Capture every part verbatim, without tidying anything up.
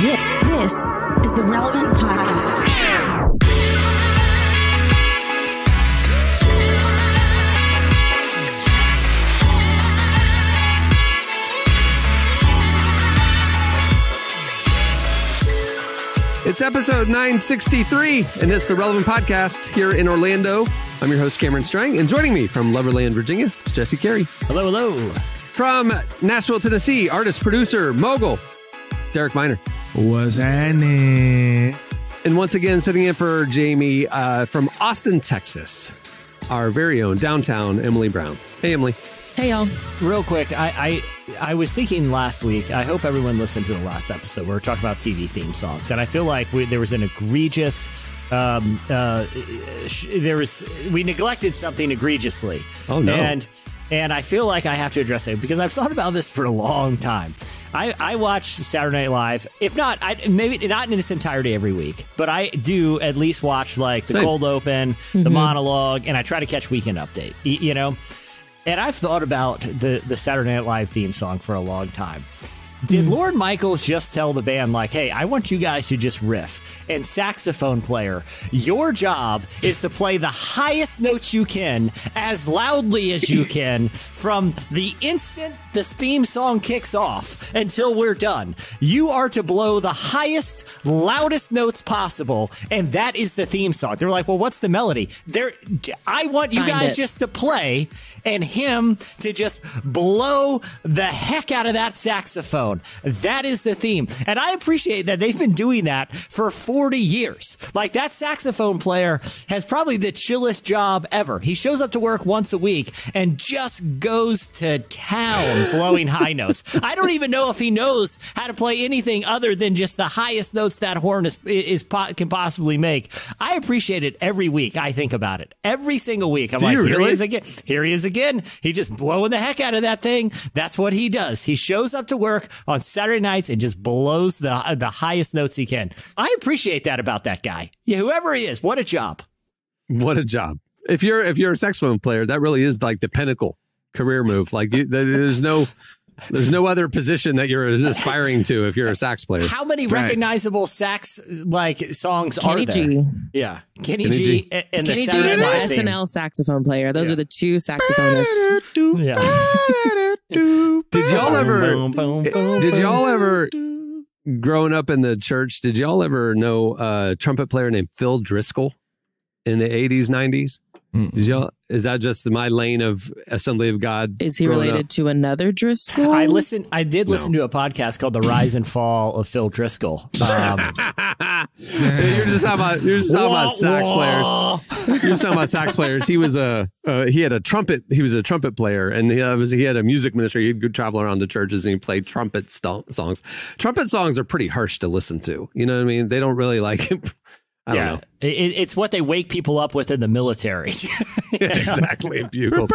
This is the Relevant Podcast. It's episode nine sixty-three, and it's the Relevant Podcast here in Orlando. I'm your host, Cameron Strang, and joining me from Loverland, Virginia, is Jesse Carey. Hello, hello. From Nashville, Tennessee, artist, producer, mogul, Derek Miner. What's happening? And once again, sitting in for Jamie uh, from Austin, Texas, our very own downtown Emily Brown. Hey, Emily. Hey, y'all. Real quick, I, I I was thinking last week, I hope everyone listened to the last episode where we were talking about T V theme songs. And I feel like we, there was an egregious, um, uh, sh- there was, we neglected something egregiously. Oh, no. And, and I feel like I have to address it because I've thought about this for a long time. I, I watch Saturday Night Live, if not, I, maybe not in its entirety every week, but I do at least watch like the Same. cold open, Mm-hmm. the monologue, and I try to catch Weekend Update, y- you know? And I've thought about the, the Saturday Night Live theme song for a long time. Did Lorne Michaels just tell the band, like, hey, I want you guys to just riff? And saxophone player, your job is to play the highest notes you can, as loudly as you can, from the instant this theme song kicks off until we're done. You are to blow the highest, loudest notes possible, and that is the theme song. They're like, well, what's the melody? They're, I want you Find guys it. just to play, and him to just blow the heck out of that saxophone. That is the theme. And I appreciate that they've been doing that for forty years. Like, that saxophone player has probably the chillest job ever. He shows up to work once a week and just goes to town blowing high notes. I don't even know if he knows how to play anything other than just the highest notes that horn is, is can possibly make. I appreciate it every week. I think about it every single week. I'm Do like, you here really? he is again. Here he is again. He just blowing the heck out of that thing. That's what he does. He shows up to work on Saturday nights and just blows the the highest notes he can. I appreciate that about that guy. Yeah, whoever he is, what a job. What a job. If you're if you're a saxophone player, that really is like the pinnacle career move. Like, you, there's no there's no other position that you're aspiring to if you're a sax player. How many Right. recognizable sax like songs Kenny are there? G. Yeah, Kenny, Kenny G, G. and, and Kenny the G Saturday and the Night S theme. N L saxophone player. Those Yeah. are the two saxophonists. Yeah. Did y'all ever Boom, boom, boom, did y'all boom. ever growing up in the church, did y'all ever know a trumpet player named Phil Driscoll in the eighties, nineties? Did y'all, is that just my lane of Assembly of God? Is he growing related up? to another Driscoll? I listened. I did listen No. to a podcast called "The Rise and Fall of Phil Driscoll." Um, You're just talking about you're just talking about sax players. You're just talking about sax players. He was a uh, he had a trumpet. He was a trumpet player, and he uh, was he had a music ministry. He'd go travel around to churches and he played trumpet st- songs. Trumpet songs are pretty harsh to listen to. You know what I mean? They don't really like. I don't yeah, know. It, it's what they wake people up with in the military. Exactly. Bugles.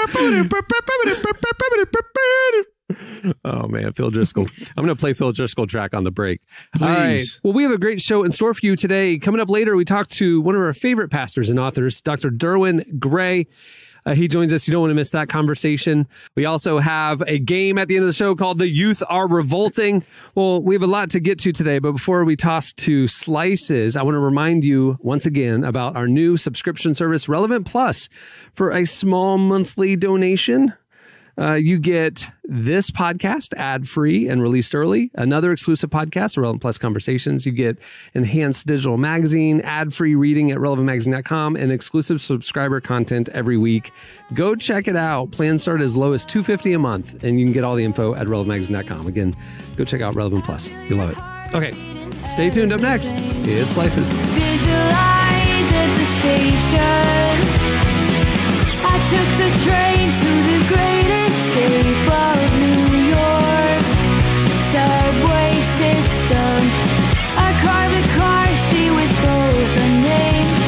Oh, man. Phil Driscoll. I'm going to play Phil Driscoll track on the break. Please. All right. Well, we have a great show in store for you today. Coming up later, we talk to one of our favorite pastors and authors, Doctor Derwin Gray. Uh, he joins us. You don't want to miss that conversation. We also have a game at the end of the show called The Youth Are Revolting. Well, we have a lot to get to today, but before we toss to slices, I want to remind you once again about our new subscription service, Relevant Plus. For a small monthly donation, Uh, you get this podcast ad-free and released early, another exclusive podcast, Relevant Plus Conversations. You get enhanced digital magazine, ad-free reading at relevant magazine dot com, and exclusive subscriber content every week. Go check it out. Plans start as low as two hundred fifty dollars a month, and you can get all the info at relevant magazine dot com. Again, go check out Relevant Plus. You'll love it. Okay, stay tuned. Up next, it's Slices. Visualize at the station. I took the train to the great escape of New York. Subway system. I carved the car seat with both the names.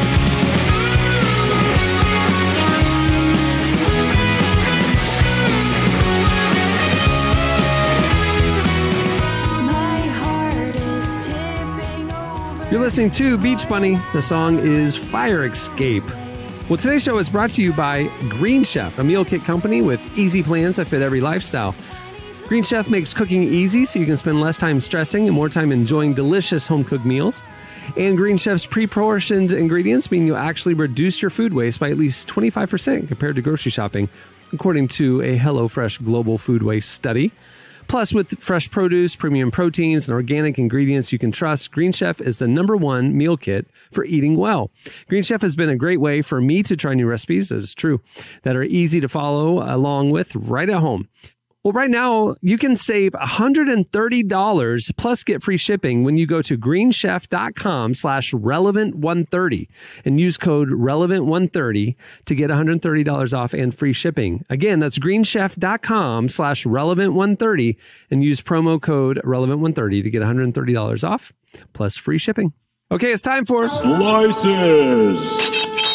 My heart is tipping over. You're listening to Beach Bunny. The song is Fire Escape. Well, today's show is brought to you by Green Chef, a meal kit company with easy plans that fit every lifestyle. Green Chef makes cooking easy so you can spend less time stressing and more time enjoying delicious home-cooked meals. And Green Chef's pre-portioned ingredients mean you'll actually reduce your food waste by at least twenty-five percent compared to grocery shopping, according to a HelloFresh Global Food Waste study. Plus, with fresh produce, premium proteins, and organic ingredients you can trust, Green Chef is the number one meal kit for eating well. Green Chef has been a great way for me to try new recipes, as is true, that are easy to follow along with right at home. Well, right now, you can save one hundred thirty dollars plus get free shipping when you go to greenchef.com slash relevant 130 and use code relevant 130 to get one hundred thirty dollars off and free shipping. Again, that's greenchef.com slash relevant 130 and use promo code relevant 130 to get one hundred thirty dollars off plus free shipping. Okay, it's time for Slices.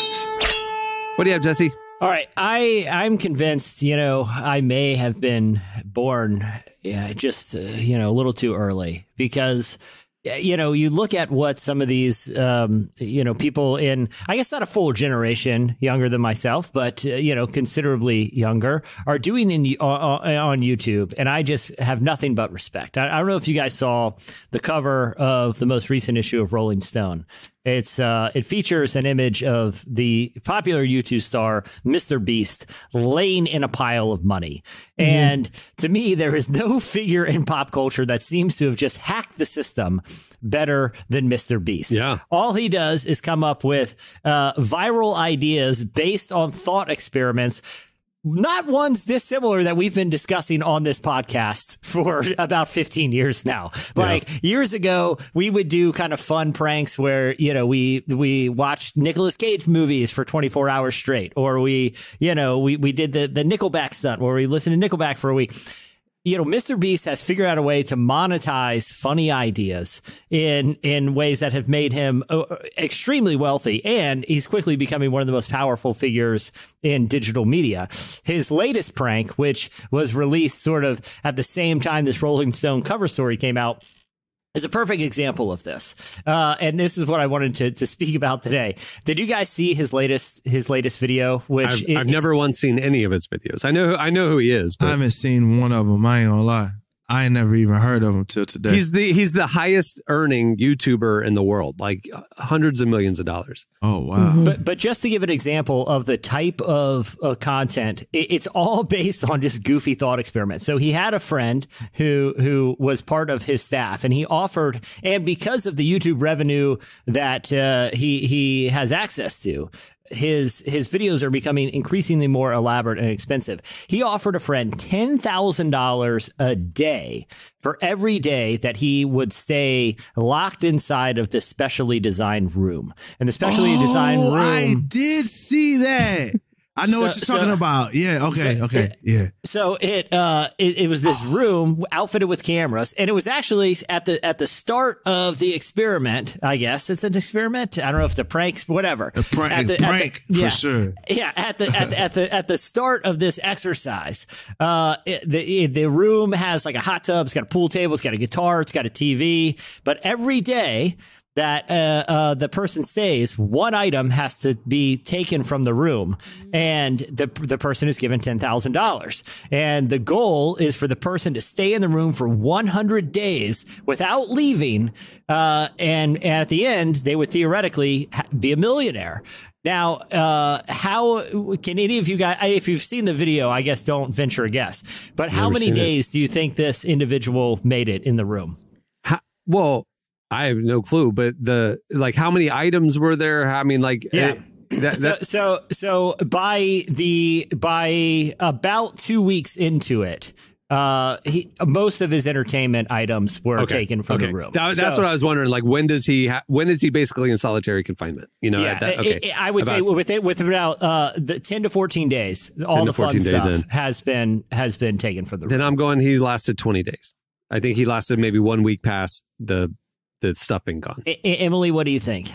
What do you have, Jesse? All right, I I'm convinced, you know, I may have been born yeah, just, uh, you know, a little too early because, you know, you look at what some of these, um, you know, people in, I guess not a full generation younger than myself, but, uh, you know, considerably younger are doing in uh, on YouTube. And I just have nothing but respect. I, I don't know if you guys saw the cover of the most recent issue of Rolling Stone. It's uh, it features an image of the popular YouTube star Mister Beast laying in a pile of money. Mm-hmm. And to me, there is no figure in pop culture that seems to have just hacked the system better than Mister Beast. Yeah. All he does is come up with uh, viral ideas based on thought experiments, not ones dissimilar that we've been discussing on this podcast for about fifteen years now. Like yeah. years ago, we would do kind of fun pranks where, you know, we we watched Nicolas Cage movies for twenty-four hours straight, or we, you know, we, we did the, the Nickelback stunt where we listened to Nickelback for a week. You know, Mister Beast has figured out a way to monetize funny ideas in in ways that have made him extremely wealthy, and he's quickly becoming one of the most powerful figures in digital media. His latest prank, which was released sort of at the same time this Rolling Stone cover story came out, is a perfect example of this. Uh, and this is what I wanted to, to speak about today. Did you guys see his latest his latest video? Which I've, it, I've never once seen any of his videos. I know I know who he is. But I haven't seen one of them. I ain't gonna lie. I ain't never even heard of him till today. He's the he's the highest earning YouTuber in the world, like hundreds of millions of dollars. Oh, wow. Mm-hmm. But but just to give an example of the type of uh, content, it, it's all based on just goofy thought experiments. So he had a friend who who was part of his staff, and he offered, and because of the YouTube revenue that uh, he he has access to, his his videos are becoming increasingly more elaborate and expensive. He offered a friend ten thousand dollars a day for every day that he would stay locked inside of this specially designed room. And the specially oh, designed room... I did see that. I know So- what you're talking so- about. Yeah, okay, so okay, it- yeah. So it uh it, it was this room outfitted with cameras, and it was actually at the at the start of the experiment. I guess it's an experiment. I don't know if the pranks, whatever. A prank, At the- at prank the- for yeah. sure. Yeah, at the at the, at the at the start of this exercise, uh, it, the the room has like a hot tub, it's got a pool table, it's got a guitar, it's got a T V. But every day that uh, uh, the person stays, one item has to be taken from the room, and the the person is given ten thousand dollars. And the goal is for the person to stay in the room for one hundred days without leaving, uh, and, and at the end, they would theoretically ha- be a millionaire. Now, uh, how can any of you guys, if you've seen the video, I guess don't venture a guess, but how Never many seen it. days do you think this individual made it in the room? How, well, I have no clue, but the like, how many items were there? I mean, like, Yeah. eh, that, So, that, so, so by the by about two weeks into it, uh, he most of his entertainment items were okay, taken from okay. the room. That- that's So- what I was wondering. Like, when does he? Ha- when is he basically in solitary confinement? You know, Yeah, at that, it- okay. it- I would About- say with it with about uh, the ten to fourteen days, all to the fun fourteen days stuff in. has been has been taken from the Then room. I'm going. He lasted twenty days. I think he lasted maybe one week past the the stuff being gone. I- I- Emily, what do you think?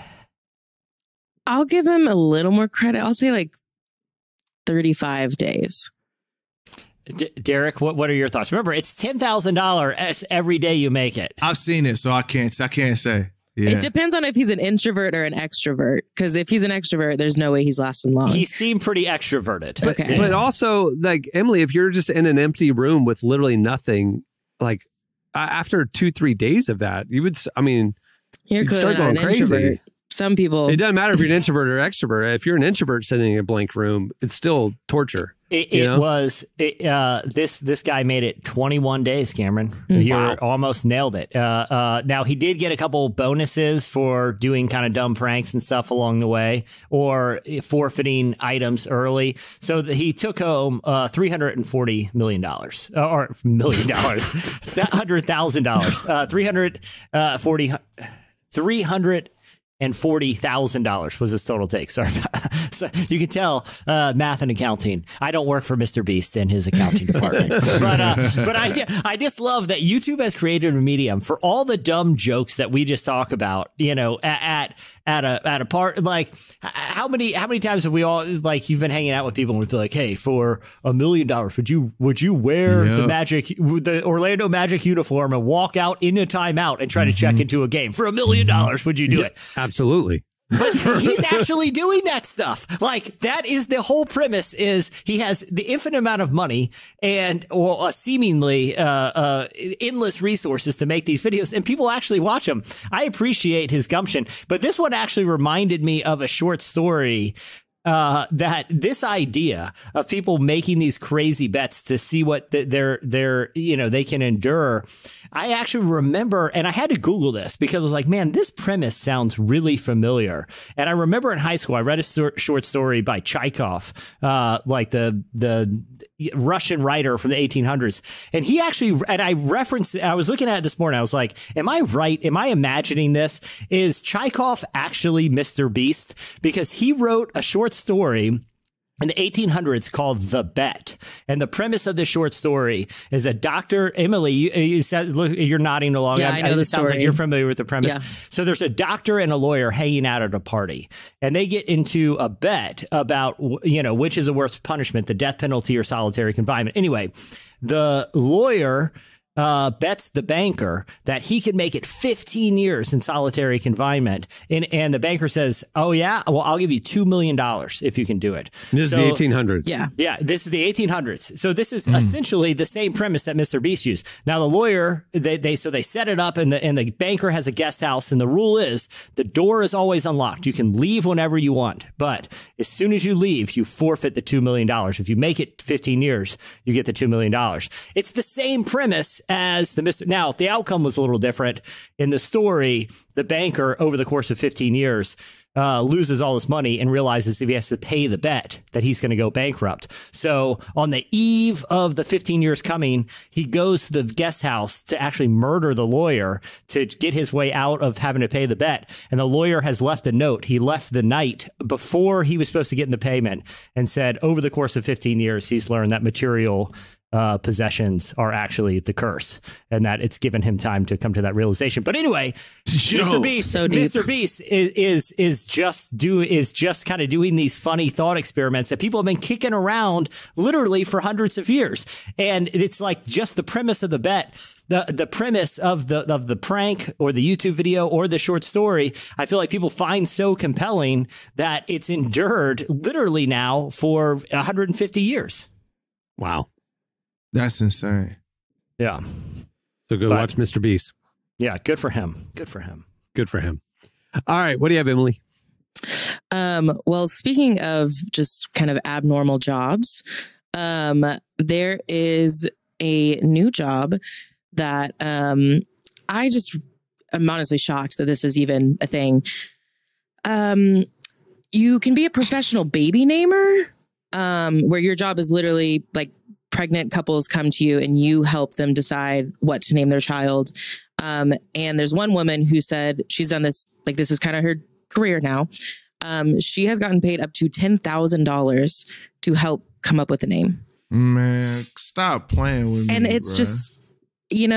I'll give him a little more credit. I'll say like thirty-five days. D- Derek, what what are your thoughts? Remember, it's ten thousand dollars every day you make it. I've seen it, so I can't. I can't say. Yeah. It depends on if he's an introvert or an extrovert. Because if he's an extrovert, there's no way he's lasting long. He seemed pretty extroverted. But, Okay. but also, like, Emily, if you're just in an empty room with literally nothing, like, uh, after two, three days of that, you would, s- I mean, You're you'd clearly start not going an crazy. introvert. Some people. It doesn't matter if you're an introvert or extrovert. If you're an introvert sitting in a blank room, it's still torture. It, you it know? was it, uh, this this guy made it twenty-one days, Cameron. You Wow. almost nailed it. Uh, uh, now he did get a couple bonuses for doing kind of dumb pranks and stuff along the way, or forfeiting items early. So that he took home uh, three hundred and forty million dollars, uh, or million dollars, hundred thousand dollars, uh, three hundred forty, three hundred. And forty thousand dollars was his total take. Sorry, so you can tell uh, math and accounting. I don't work for Mister Beast in his accounting department, but uh, but I I just love that YouTube has created a medium for all the dumb jokes that we just talk about. You know, at at a at a part like how many how many times have we all like you've been hanging out with people and we'd be like, hey, for a million dollars, would you would you wear Yep. the Magic the Orlando Magic uniform and walk out in a timeout and try to check into a game for a million dollars? Would you do it? Absolutely. But he's actually doing that stuff. Like, that is the whole premise, is he has the infinite amount of money and or uh, seemingly uh, uh, endless resources to make these videos, and people actually watch them. I appreciate his gumption, but this one actually reminded me of a short story uh, that this idea of people making these crazy bets to see what th- they're, they're, you know, they can endure. I actually remember, and I had to Google this because I was like, man, this premise sounds really familiar. And I remember in high school, I read a sto- short story by Chekhov, uh, like the, the Russian writer from the eighteen hundreds. And he actually, and I referenced, I was looking at it this morning. I was like, am I right? Am I imagining this? Is Chekhov actually Mister Beast? Because he wrote a short story in the eighteen hundreds called The Bet. And the premise of this short story is a doctor, Emily, you, you said, look, you're nodding along. Yeah, I know the It sounds like story. you're familiar with the premise. Yeah. So there's a doctor and a lawyer hanging out at a party, and they get into a bet about, you know, which is a worse punishment, the death penalty or solitary confinement. Anyway, the lawyer uh, bets the banker that he could make it fifteen years in solitary confinement. And, and the banker says, oh, yeah, well, I'll give you two million dollars if you can do it. This So- is the eighteen hundreds. Yeah. yeah, this is the eighteen hundreds. So this is essentially the same premise that Mister Beast used. Now the lawyer, they, they so they set it up, and the and the banker has a guest house, and the rule is the door is always unlocked. You can leave whenever you want, but as soon as you leave, you forfeit the two million dollars. If you make it fifteen years, you get the two million dollars. It's the same premise as the Mister Now the outcome was a little different in the story. The banker, over the course of fifteen years, Uh, loses all his money and realizes if he has to pay the bet that he's going to go bankrupt. So on the eve of the fifteen years coming, he goes to the guest house to actually murder the lawyer to get his way out of having to pay the bet. And the lawyer has left a note. He left the night before he was supposed to get in the payment and said over the course of fifteen years, he's learned that material Uh, possessions are actually the curse, and that it's given him time to come to that realization. But anyway, Yo. Mister Beast, So deep. Mister Beast is is is just do is just kind of doing these funny thought experiments that people have been kicking around literally for hundreds of years, and it's like just the premise of the bet. The the premise of the of the prank or the YouTube video or the short story, I feel like people find so compelling that it's endured literally now for one hundred fifty years. Wow. That's insane. Yeah. So go But- watch Mister Beast. Yeah. Good for him. Good for him. Good for him. All right. What do you have, Emily? Um, well, speaking of just kind of abnormal jobs, um, there is a new job that um, I just am honestly shocked that this is even a thing. Um, you can be a professional baby namer, um, where your job is literally like pregnant couples come to you and you help them decide what to name their child. Um, and there's one woman who said she's done this, like this is kind of her career now. Um, she has gotten paid up to ten thousand dollars to help come up with a name. Man, stop playing with me. And it's bruh. just, you know,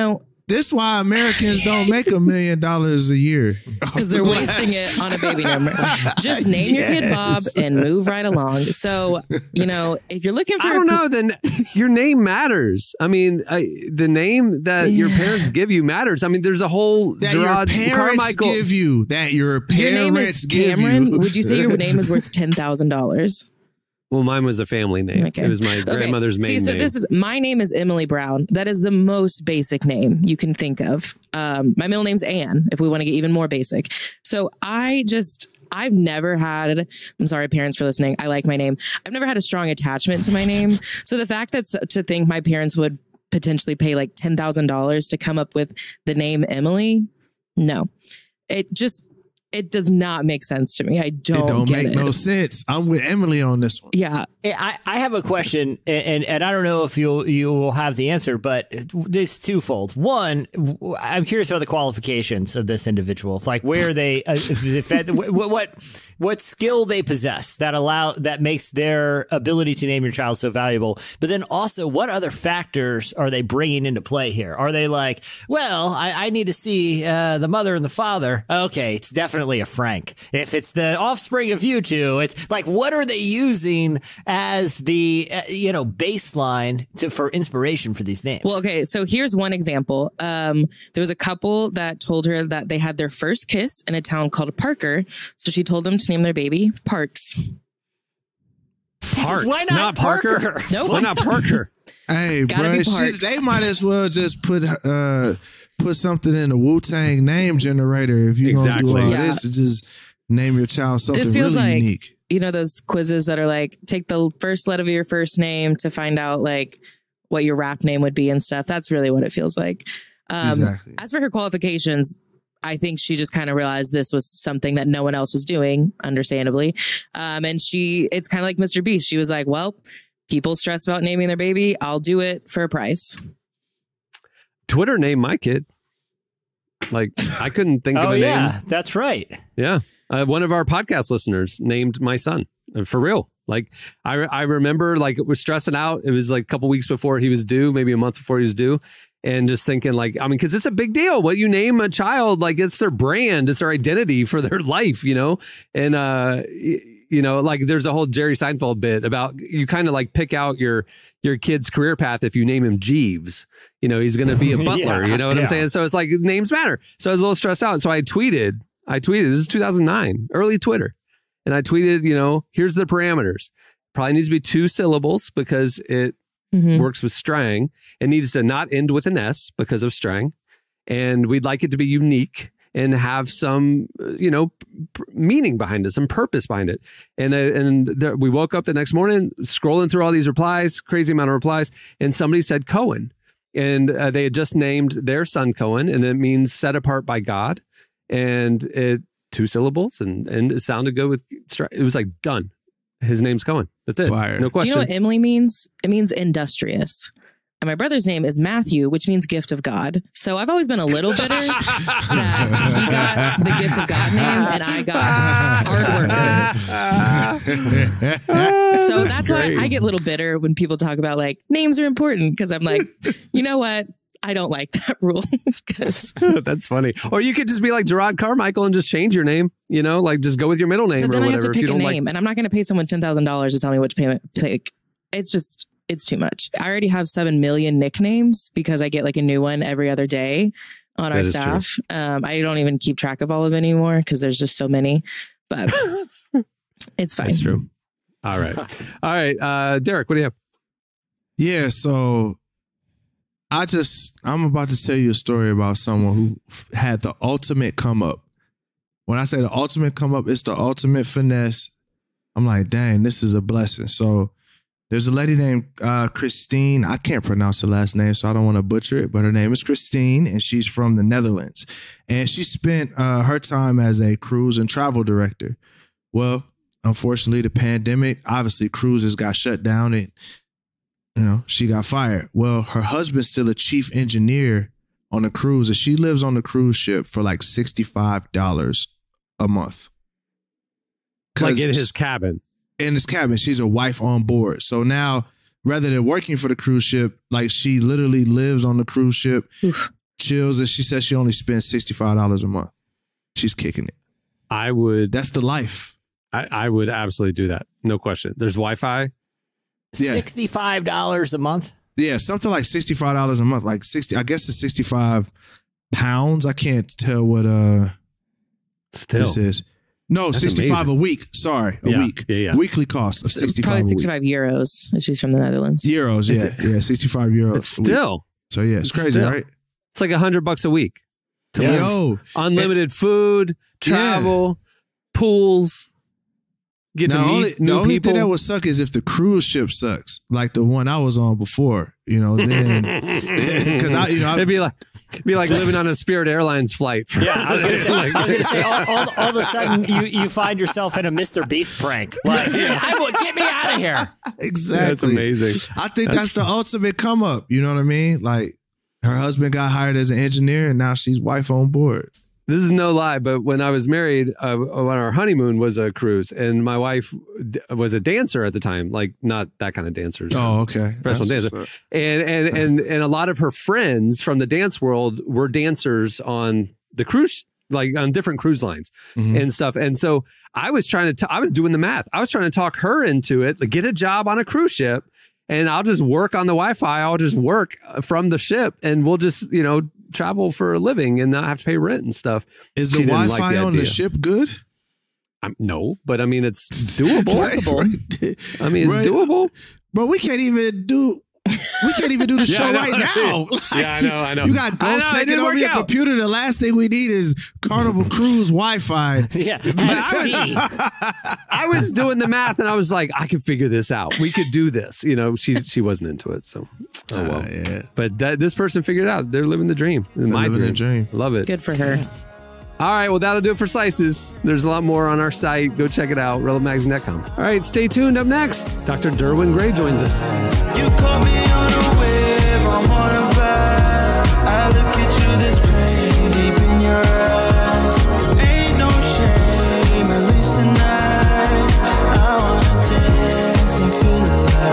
This why Americans don't make a million dollars a year. Because they're wasting it on a baby number. Just name yes. your kid Bob and move right along. So, you know, if you're looking for... I don't know, then your name matters. I mean, I, the name that yeah. your parents give you matters. I mean, there's a whole that Gerard your parents Carmichael... give you. That your parents your name is give Cameron? you. Would you say your name is worth ten thousand dollars? Well, mine was a family name. Okay. It was my okay. grandmother's maiden See, so name. this is my name is Emily Brown. That is the most basic name you can think of. Um, my middle name's Anne, if we want to get even more basic. So I just, I've never had, I'm sorry, parents, for listening. I like my name. I've never had a strong attachment to my name. So the fact that to think my parents would potentially pay like ten thousand dollars to come up with the name Emily, no. It just... It does not make sense to me. I don't. It don't get make it. no sense. I'm with Emily on this one. Yeah, I, I have a question, and, and I don't know if you'll you will have the answer, but it's twofold. One, I'm curious about the qualifications of this individual. Like where they, uh, what, what what skill they possess that allow that makes their ability to name your child so valuable. But then also, what other factors are they bringing into play here? Are they like, well, I, I need to see uh, the mother and the father. Okay, it's definitely a Frank. If it's the offspring of you two, it's like, what are they using as the uh, you know baseline to for inspiration for these names? Well, okay, so here's one example. Um, there was a couple that told her that they had their first kiss in a town called Parker, so she told them to name their baby Parks. Parks, Why not, not Parker? Parker? Nope. Why not Parker? Hey, Gotta bro, be shit, they might as well just put uh put something in the Wu-Tang name generator if you're Exactly. gonna do all Yeah. this. Just name your child something This feels really like, unique. you know, those quizzes that are like, take the first letter of your first name to find out like what your rap name would be and stuff. That's really what it feels like. Um, Exactly. As for her qualifications, I think she just kind of realized this was something that no one else was doing, understandably. Um, and she, it's kind of like Mister Beast. She was like, well, people stress about naming their baby. I'll do it for a price. Twitter named my kid. Like, I couldn't think oh, of a yeah, name. that's right. Yeah. Uh, one of our podcast listeners named my son, uh, for real. Like, I I remember, like, it was stressing out. It was like a couple weeks before he was due, maybe a month before he was due. And just thinking, like, I mean, because it's a big deal. What you name a child, like, it's their brand, it's their identity for their life, you know? And, uh, you know, like, there's a whole Jerry Seinfeld bit about you kind of like pick out your your kid's career path if you name him Jeeves. You know, he's going to be a butler. yeah, you know what yeah. I'm saying? So it's like names matter. So I was a little stressed out. So I tweeted, I tweeted, this is two thousand nine, early Twitter. And I tweeted, you know, here's the parameters. Probably needs to be two syllables because it mm-hmm. works with strang. It needs to not end with an S because of strang. And we'd like it to be unique and have some, you know, p- meaning behind it, some purpose behind it. And uh, and there, we woke up the next morning scrolling through all these replies, crazy amount of replies, and somebody said Cohen. And uh, they had just named their son Cohen, and it means set apart by God. And it two syllables, and, and it sounded good with, it was like done. His name's Cohen. That's it. Fire. No question. Do you know what Emily means? It means industrious. And my brother's name is Matthew, which means gift of God. So I've always been a little bitter that he got the gift of God name and I got hard worker. So that's, that's why I get a little bitter when people talk about like names are important, because I'm like, you know what? I don't like that rule. That's funny. Or you could just be like Gerard Carmichael and just change your name, you know, like just go with your middle name but then or I whatever. have to pick a name, like... and I'm not going to pay someone ten thousand dollars to tell me which payment pick. It's just, it's too much. I already have seven million nicknames because I get like a new one every other day on that our staff. Um, I don't even keep track of all of them anymore because there's just so many, but it's fine. That's true. All right. All right. Uh, Derek, what do you have? Yeah, so I just, I'm about to tell you a story about someone who f- had the ultimate come up. When I say the ultimate come up, it's the ultimate finesse. I'm like, dang, this is a blessing. So there's a lady named uh, Christine. I can't pronounce her last name, so I don't want to butcher it, but her name is Christine, and she's from the Netherlands. And she spent uh, her time as a cruise and travel director. Well, unfortunately, the pandemic, obviously, cruises got shut down, and you know, she got fired. Well, her husband's still a chief engineer on a cruise, and she lives on the cruise ship for like sixty-five dollars a month. Like in his cabin. In his cabin. She's a wife on board. So now, rather than working for the cruise ship, like she literally lives on the cruise ship. Oof. chills, and she says she only spends sixty-five dollars a month. She's kicking it. I would. That's the life. I, I would absolutely do that. No question. There's Wi-Fi. Yeah. sixty-five dollars a month? Yeah, something like sixty-five dollars a month. Like sixty, I guess it's sixty-five pounds. I can't tell what uh Still. this is. No, That's sixty-five amazing. a week. Sorry, a Yeah, week. yeah, yeah. Weekly cost of sixty-five Probably a week. sixty-five euros if she's from the Netherlands. Euros, yeah. It's yeah, sixty-five euros. It's a week. still. So yeah, it's it's crazy, still. right? It's like a hundred bucks a week. To Yeah. live. Yo, Unlimited food, travel, pools. Get to now, meet only, new the only people. thing that would suck is if the cruise ship sucks, like the one I was on before. You know, then because I, you know, I, It'd be like it'd be like living on a Spirit Airlines flight. For, Yeah, I was going to say, I was gonna say all, all, all of a sudden you, you find yourself in a Mister Beast prank. Like, I will, get me out of here. exactly. That's amazing. I think that's, that's the ultimate come up. You know what I mean? Like her husband got hired as an engineer, and now she's wife on board. This is no lie, but when I was married, uh, on our honeymoon was a cruise, and my wife d- was a dancer at the time, like not that kind of dancer. Oh, okay. Professional That's dancer. what's up. And, and, and, and a lot of her friends from the dance world were dancers on the cruise, like on different cruise lines Mhm. and stuff. And so I was trying to, t- I was doing the math. I was trying to talk her into it, like get a job on a cruise ship, and I'll just work on the Wi-Fi. I'll just work from the ship, and we'll just, you know, travel for a living and not have to pay rent and stuff. Is She the didn't Wi-Fi like the on the idea. ship good? I'm, no, but I mean, it's doable. Right, right. I mean, it's Right. doable. Bro, we can't even do. We can't even do the Yeah, show I know. right now. Yeah, I know, I know. You got I Ghost know, it taking didn't over work your out. computer. The last thing we need is Carnival Cruise Wi-Fi. Yeah. I I was doing the math, and I was like, I could figure this out. We could do this. You know, she she wasn't into it, so oh well. Uh, yeah. But that, this person figured it out. They're living the dream. My living dream. the dream. Love it. Good for her. All right, well, that'll do it for Slices. There's a lot more on our site. Go check it out, relevant magazine dot com. All right, stay tuned. Up next, Doctor Derwin Gray joins us. You caught me on a wave, I'm on a vibe. I look at you, this pain deep in your eyes. Ain't no shame, at least tonight. I wanna dance and feel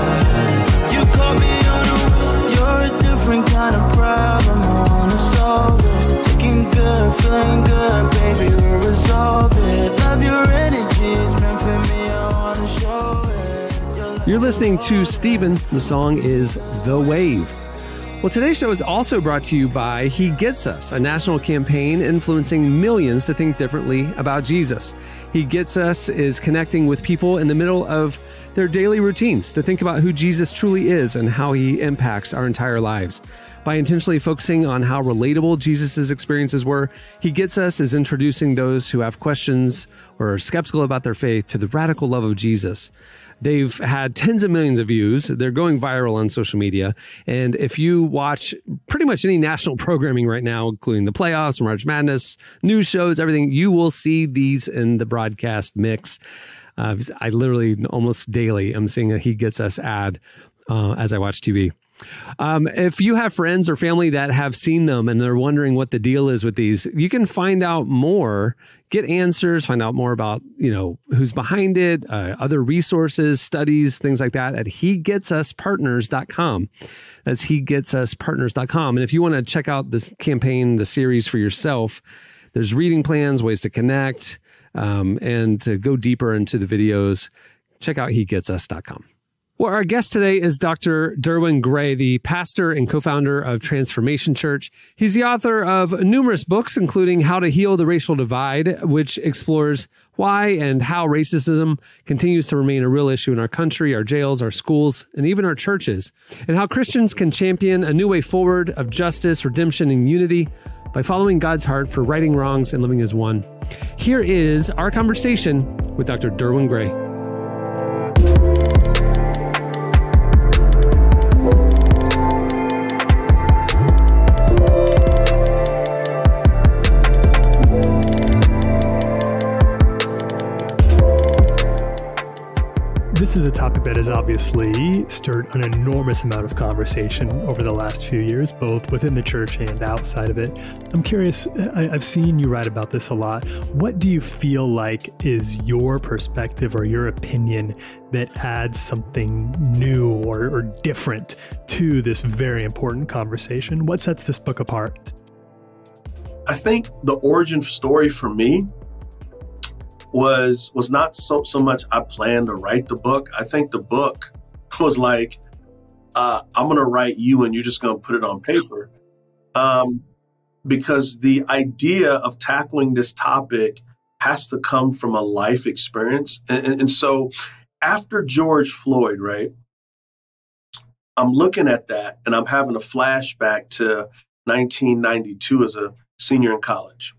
alive. You caught me on a wave, you're a different kind of problem. I wanna solve it. Looking good, feeling good, baby, we'll resolve it. Love your energy, it's meant for me, I wanna show it. Your love You're listening to Steven. The song is The Wave. Well, today's show is also brought to you by He Gets Us, a national campaign influencing millions to think differently about Jesus. He Gets Us is connecting with people in the middle of their daily routines to think about who Jesus truly is and how he impacts our entire lives. By intentionally focusing on how relatable Jesus' experiences were, He Gets Us is introducing those who have questions or are skeptical about their faith to the radical love of Jesus. They've had tens of millions of views. They're going viral on social media. And if you watch pretty much any national programming right now, including the playoffs, March Madness, news shows, everything, you will see these in the broadcast mix. Uh, I literally almost daily am seeing a He Gets Us ad uh, as I watch T V. Um, if you have friends or family that have seen them and they're wondering what the deal is with these, you can find out more, get answers, find out more about, you know, who's behind it, uh, other resources, studies, things like that at he gets us partners dot com. That's he gets us partners dot com. And if you want to check out this campaign, the series for yourself, there's reading plans, ways to connect, um, and to go deeper into the videos, check out he gets us dot com. Well, our guest today is Doctor Derwin Gray, the pastor and co-founder of Transformation Church. He's the author of numerous books, including How to Heal the Racial Divide, which explores why and how racism continues to remain a real issue in our country, our jails, our schools, and even our churches, and how Christians can champion a new way forward of justice, redemption, and unity by following God's heart for righting wrongs and living as one. Here is our conversation with Doctor Derwin Gray. This is a topic that has obviously stirred an enormous amount of conversation over the last few years, both within the church and outside of it. I'm curious, I, I've seen you write about this a lot. What do you feel like is your perspective or your opinion that adds something new or, or different to this very important conversation? What sets this book apart? I think the origin story for me was was not so so much I planned to write the book. I think the book was like, uh, I'm going to write you and you're just going to put it on paper. Um, because the idea of tackling this topic has to come from a life experience. And, and, and so after George Floyd, right, I'm looking at that and I'm having a flashback to nineteen ninety-two as a senior in college.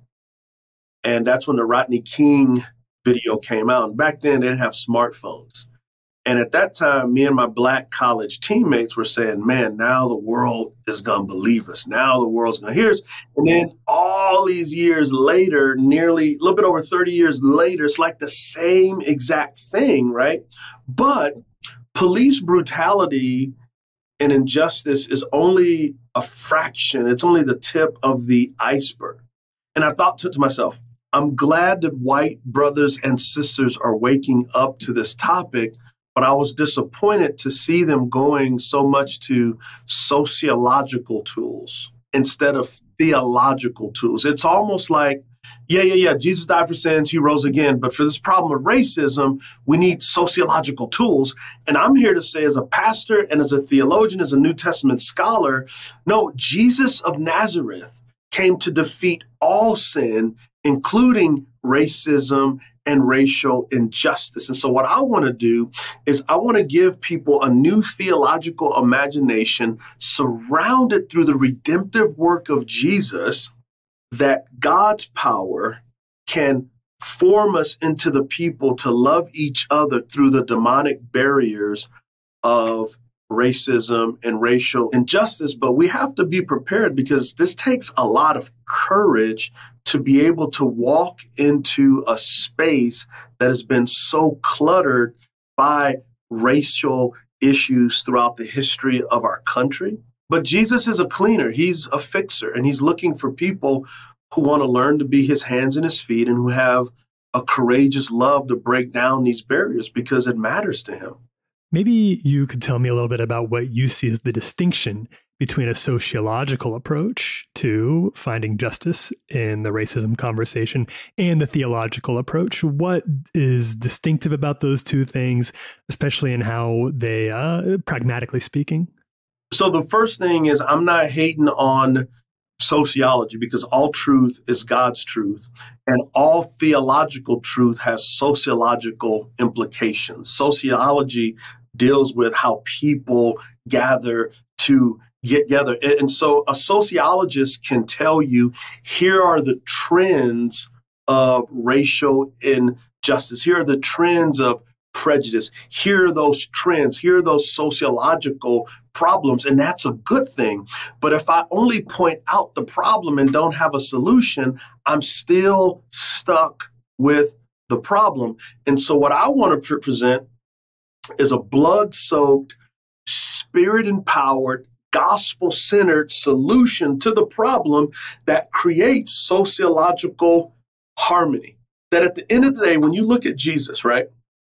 And that's when the Rodney King video came out. And back then they didn't have smartphones. And at that time, me and my black college teammates were saying, man, now the world is going to believe us. Now the world's going to hear us. And then all these years later, nearly a little bit over thirty years later, it's like the same exact thing, right? But police brutality and injustice is only a fraction. It's only the tip of the iceberg. And I thought to, to myself, I'm glad that white brothers and sisters are waking up to this topic, but I was disappointed to see them going so much to sociological tools instead of theological tools. It's almost like, yeah, yeah, yeah, Jesus died for sins, he rose again. But for this problem of racism, we need sociological tools. And I'm here to say, as a pastor and as a theologian, as a New Testament scholar, no, Jesus of Nazareth came to defeat all sin, including racism and racial injustice. And so what I want to do is I want to give people a new theological imagination surrounded through the redemptive work of Jesus, that God's power can form us into the people to love each other through the demonic barriers of racism and racial injustice. But we have to be prepared because this takes a lot of courage to be able to walk into a space that has been so cluttered by racial issues throughout the history of our country. But Jesus is a cleaner. He's a fixer, and he's looking for people who want to learn to be his hands and his feet and who have a courageous love to break down these barriers because it matters to him. Maybe you could tell me a little bit about what you see as the distinction between a sociological approach to finding justice in the racism conversation and the theological approach. What is distinctive about those two things, especially in how they, uh, pragmatically speaking? So the first thing is I'm not hating on sociology because all truth is God's truth, and all theological truth has sociological implications. Sociology deals with how people gather to get together. And so a sociologist can tell you, here are the trends of racial injustice. Here are the trends of prejudice. Here are those trends. Here are those sociological problems. And that's a good thing. But if I only point out the problem and don't have a solution, I'm still stuck with the problem. And so what I want to pre- present is a blood-soaked, spirit-empowered, gospel-centered solution to the problem that creates sociological harmony. That at the end of the day, when you look at Jesus, right?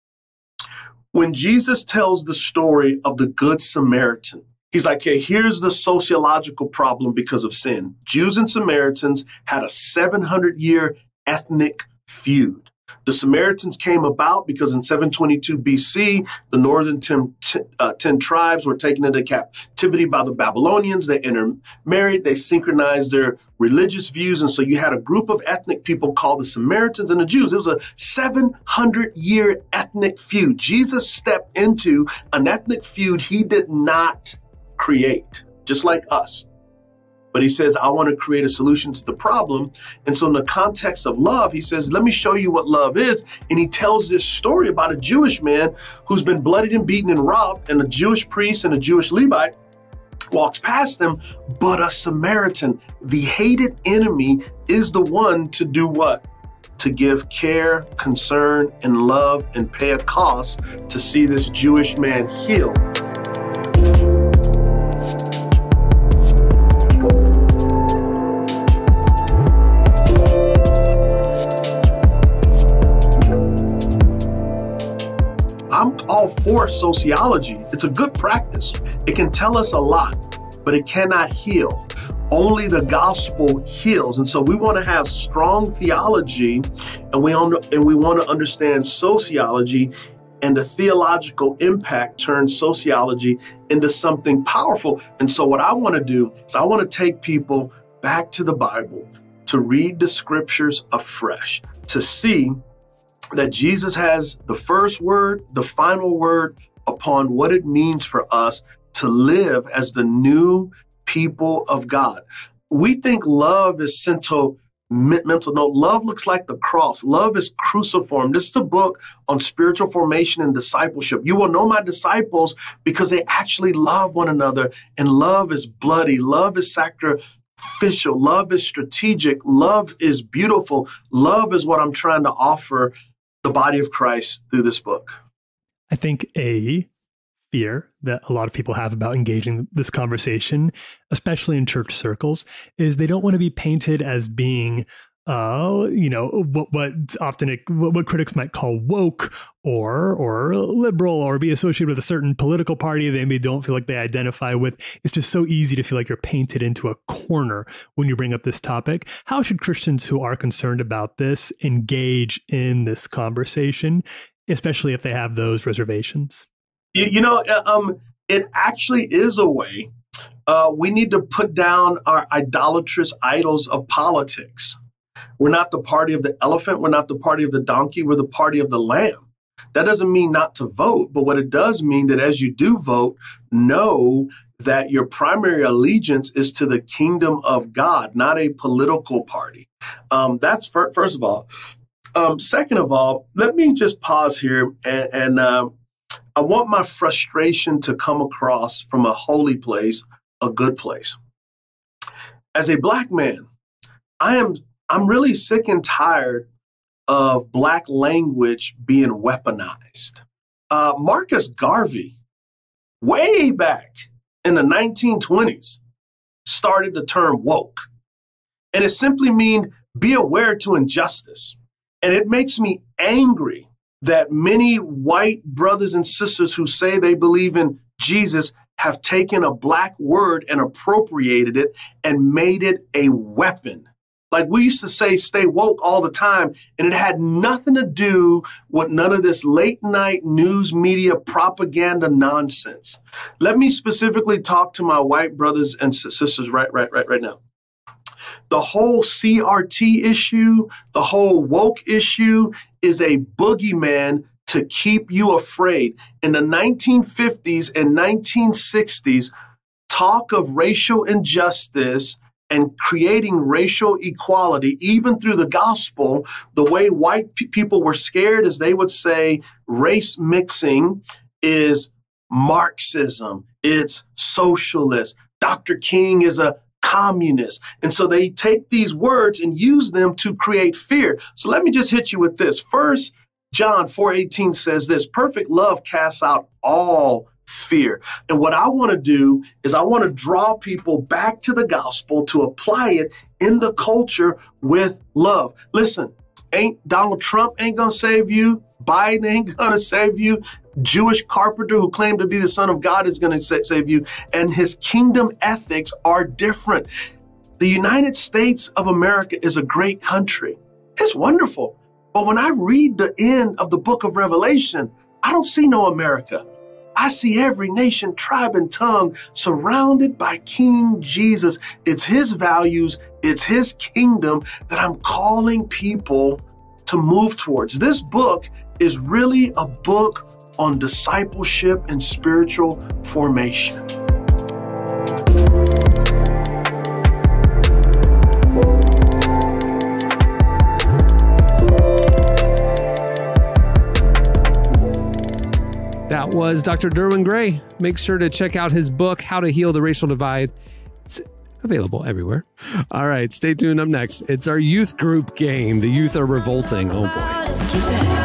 When Jesus tells the story of the Good Samaritan, he's like, okay, here's the sociological problem because of sin. Jews and Samaritans had a seven hundred year ethnic feud. The Samaritans came about because in seven twenty-two B C, the northern ten, uh, ten tribes were taken into captivity by the Babylonians. They intermarried, they synchronized their religious views. And so you had a group of ethnic people called the Samaritans and the Jews. It was a seven hundred year ethnic feud. Jesus stepped into an ethnic feud he did not create, just like us. But he says, I want to create a solution to the problem. And so in the context of love, he says, let me show you what love is. And he tells this story about a Jewish man who's been bloodied and beaten and robbed, and a Jewish priest and a Jewish Levite walks past them. But a Samaritan, the hated enemy, is the one to do what? To give care, concern, and love, and pay a cost to see this Jewish man healed. I'm all for sociology. It's a good practice. It can tell us a lot, but it cannot heal. only the gospel heals. And so we want to have strong theology, and we on, and we want to understand sociology, and the theological impact turns sociology into something powerful. And so what I want to do is I want to take people back to the Bible to read the scriptures afresh, to see that Jesus has the first word, the final word upon what it means for us to live as the new people of God. We think love is sentimental. No, love looks like the cross. Love is cruciform. This is a book on spiritual formation and discipleship. You will know my disciples because they actually love one another, and love is bloody. Love is sacrificial. Love is strategic. Love is beautiful. Love is what I'm trying to offer the body of Christ through this book. I think a fear that a lot of people have about engaging this conversation, especially in church circles, is they don't want to be painted as being, uh, you know, what what often what, what critics might call woke or or liberal, or be associated with a certain political party they maybe don't feel like they identify with. It's just so easy to feel like you're painted into a corner when you bring up this topic. How should Christians who are concerned about this engage in this conversation, especially if they have those reservations? You, you know, um, it actually is a way. Uh, we need to put down our idolatrous idols of politics. We're not the party of the elephant. We're not the party of the donkey. We're the party of the lamb. That doesn't mean not to vote, but what it does mean that as you do vote, know that your primary allegiance is to the kingdom of God, not a political party. Um, that's for, first of all. Um, second of all, let me just pause here and, and uh, I want my frustration to come across from a holy place, a good place. As a Black man, I am I'm really sick and tired of Black language being weaponized. Uh, Marcus Garvey, way back in the nineteen twenties, started the term woke. And it simply means be aware to injustice. And it makes me angry that many white brothers and sisters who say they believe in Jesus have taken a Black word and appropriated it and made it a weapon. Like we used to say, stay woke all the time, and it had nothing to do with none of this late night news media propaganda nonsense. Let me specifically talk to my white brothers and sisters right, right, right, right now. The whole C R T issue, the whole woke issue is a boogeyman to keep you afraid. In the nineteen fifties and nineteen sixties, talk of racial injustice and creating racial equality, even through the gospel, the way white pe- people were scared is they would say race mixing is Marxism, it's socialist. Doctor King is a communist. And so they take these words and use them to create fear. So let me just hit you with this. First John four eighteen says this: perfect love casts out all fear. And what I want to do is I want to draw people back to the gospel to apply it in the culture with love. Listen, ain't Donald Trump ain't going to save you. Biden ain't going to save you. Jewish carpenter who claimed to be the son of God is going to save you. And his kingdom ethics are different. The United States of America is a great country. It's wonderful. But when I read the end of the book of Revelation, I don't see no America. I see every nation, tribe, and tongue surrounded by King Jesus. It's his values, it's his kingdom that I'm calling people to move towards. This book is really a book on discipleship and spiritual formation. That was Doctor Derwin Gray. Make sure to check out his book, How to Heal the Racial Divide. It's available everywhere. All right, stay tuned. Up next, it's our youth group game. The youth are revolting. Oh, boy.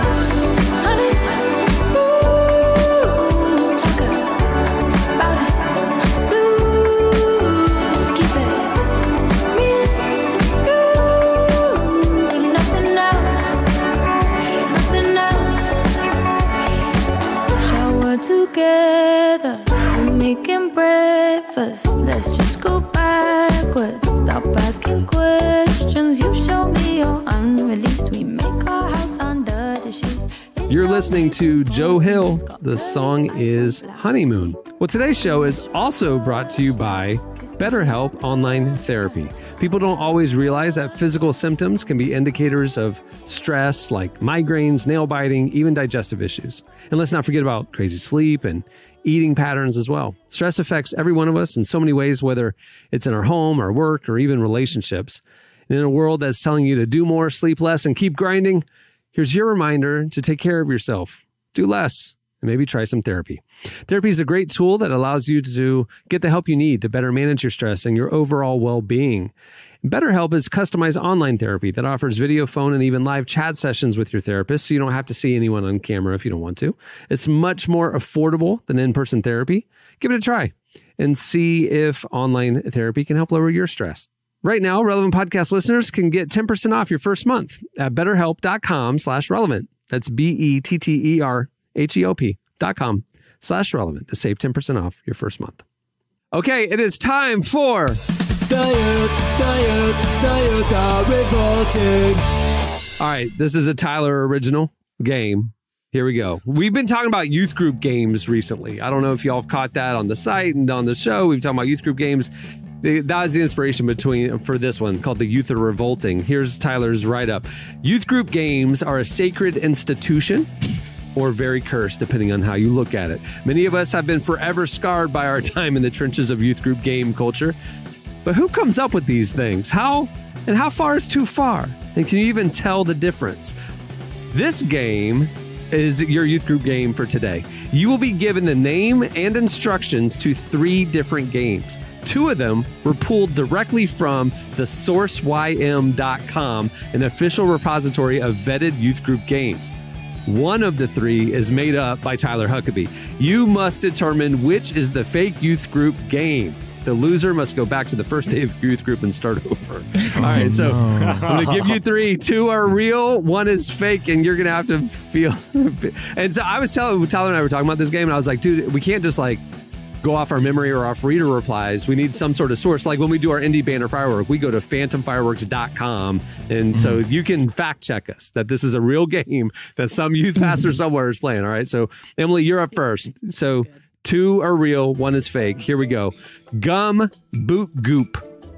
Together, we're making breakfast. Let's just go backwards. questions. You show me your unreleased. We make our house under the sheets. You're listening to Joe Hill. The song is Honeymoon. Well, today's show is also brought to you by BetterHelp Online Therapy. People don't always realize that physical symptoms can be indicators of stress, like migraines, nail biting, even digestive issues. And let's not forget about crazy sleep and eating patterns as well. Stress affects every one of us in so many ways, whether it's in our home, our work, or even relationships. And in a world that's telling you to do more, sleep less, and keep grinding, here's your reminder to take care of yourself. Do less and maybe try some therapy. Therapy is a great tool that allows you to get the help you need to better manage your stress and your overall well-being. BetterHelp is customized online therapy that offers video, phone, and even live chat sessions with your therapist, so you don't have to see anyone on camera if you don't want to. It's much more affordable than in-person therapy. Give it a try and see if online therapy can help lower your stress. Right now, Relevant Podcast listeners can get ten percent off your first month at betterhelp.com slash relevant. That's B-E-T-T-E-R-H-E-O-P dot com slash relevant to save ten percent off your first month. Okay, it is time for Diet, diet, diet, uh, revolting. All right, this is a Tyler original game. Here we go. We've been talking about youth group games recently. I don't know if y'all have caught that on the site and on the show. We've talked about youth group games. That was the inspiration between for this one called The Youth Are Revolting. Here's Tyler's write-up. Youth group games are a sacred institution or very cursed, depending on how you look at it. Many of us have been forever scarred by our time in the trenches of youth group game culture. But who comes up with these things? How and how far is too far? And can you even tell the difference? This game is your youth group game for today. You will be given the name and instructions to three different games. Two of them were pulled directly from the source y m dot com, an official repository of vetted youth group games. One of the three is made up by Tyler Huckabee. You must determine which is the fake youth group game. The loser must go back to the first day of youth group and start over. All right, so I'm going to give you three. Two are real, one is fake, and you're going to have to feel. And so I was telling Tyler and I were talking about this game, and I was like, dude, we can't just like go off our memory or off reader replies. We need some sort of source. Like when we do our indie banner firework, we go to phantom fireworks dot com. And mm-hmm. so you can fact check us that this is a real game that some youth pastor somewhere is playing. All right. So Emily, you're up first. So two are real. One is fake. Here we go. Gum boot goop.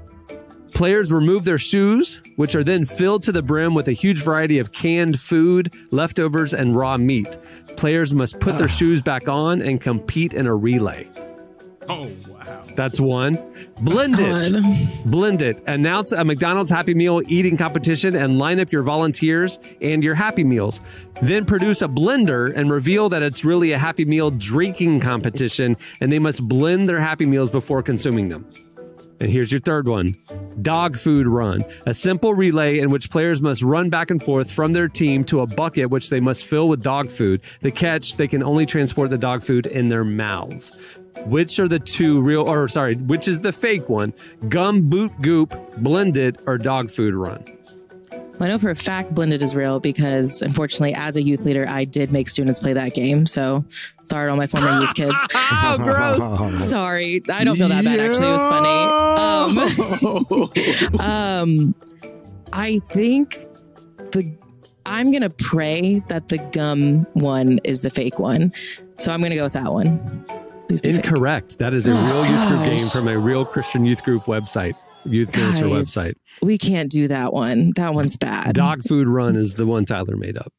Players remove their shoes, which are then filled to the brim with a huge variety of canned food, leftovers, and raw meat. Players must put their shoes back on and compete in a relay. Oh, wow. That's one. Blend it. Blend it. Announce a McDonald's Happy Meal eating competition and line up your volunteers and your Happy Meals. Then produce a blender and reveal that it's really a Happy Meal drinking competition, and they must blend their Happy Meals before consuming them. And here's your third one. Dog food run. A simple relay in which players must run back and forth from their team to a bucket which they must fill with dog food. The catch, they can only transport the dog food in their mouths. Which are the two real, or sorry, which is the fake one? Gum boot goop, blended, or dog food run? Well, I know for a fact blended is real because, unfortunately, as a youth leader, I did make students play that game. So, sorry to all my former youth kids. Oh, gross. Sorry. I don't feel that bad, actually. It was funny. Um, um, I think the I'm going to pray that the gum one is the fake one. So, I'm going to go with that one. Incorrect. Fake. That is a oh, real gosh. youth group game from a real Christian youth group website. Youth Minister website. We can't do that one. That one's bad. Dog food run is the one Tyler made up.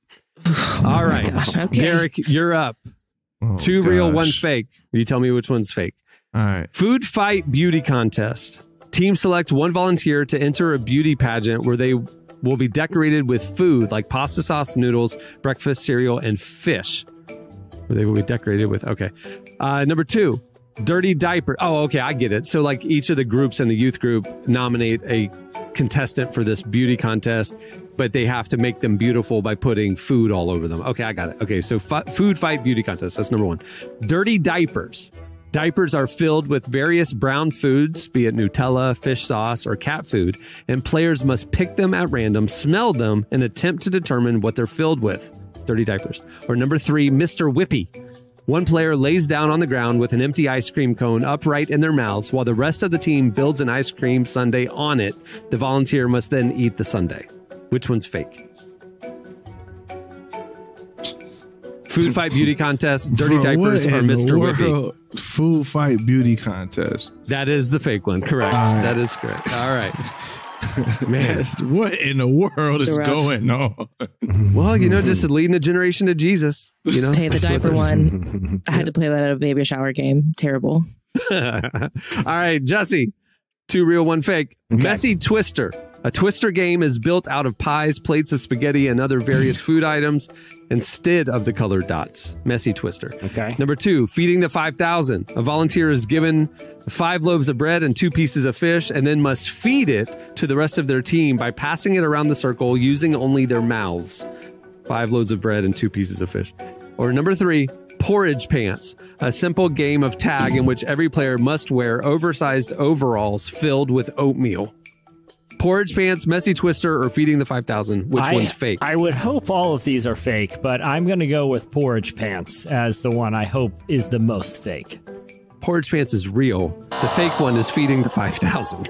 All right. Gosh, okay. Derek, you're up. Oh, Two gosh. real, one fake. You tell me which one's fake. All right. Food fight beauty contest. Teams select one volunteer to enter a beauty pageant where they will be decorated with food like pasta sauce, noodles, breakfast cereal, and fish. Where they will be decorated with. Okay. Uh, number two. Dirty diaper. Oh, okay. I get it. So like each of the groups in the youth group nominate a contestant for this beauty contest, but they have to make them beautiful by putting food all over them. Okay. I got it. Okay. So f- food fight beauty contest. That's number one. Dirty diapers. Diapers are filled with various brown foods, be it Nutella, fish sauce, or cat food, and players must pick them at random, smell them, and attempt to determine what they're filled with. Dirty diapers. Or number three, Mister Whippy. One player lays down on the ground with an empty ice cream cone upright in their mouths while the rest of the team builds an ice cream sundae on it. The volunteer must then eat the sundae. Which one's fake? Food fight beauty contest, dirty Bro, diapers, what or in the Mister Whippy? world? Food fight beauty contest. That is the fake one. Correct. All right. That is correct. All right. Man, That's- what in the world is rough. going on? well, you know, just leading the generation to Jesus. You know, Hey, the That's what diaper it is. one. I had to play that at a baby shower game. Terrible. All right, Jesse. Two real, one fake. Messy Twister. A Twister game is built out of pies, plates of spaghetti, and other various food items instead of the colored dots. Messy Twister. Okay. Number two, feeding the five thousand. A volunteer is given five loaves of bread and two pieces of fish and then must feed it to the rest of their team by passing it around the circle using only their mouths. Five loaves of bread and two pieces of fish. Or number three, Porridge Pants, a simple game of tag in which every player must wear oversized overalls filled with oatmeal. Porridge Pants, Messy Twister, or Feeding the five thousand. Which I, one's fake? I would hope all of these are fake, but I'm going to go with Porridge Pants as the one I hope is the most fake. Porridge Pants is real. The fake one is Feeding the five thousand.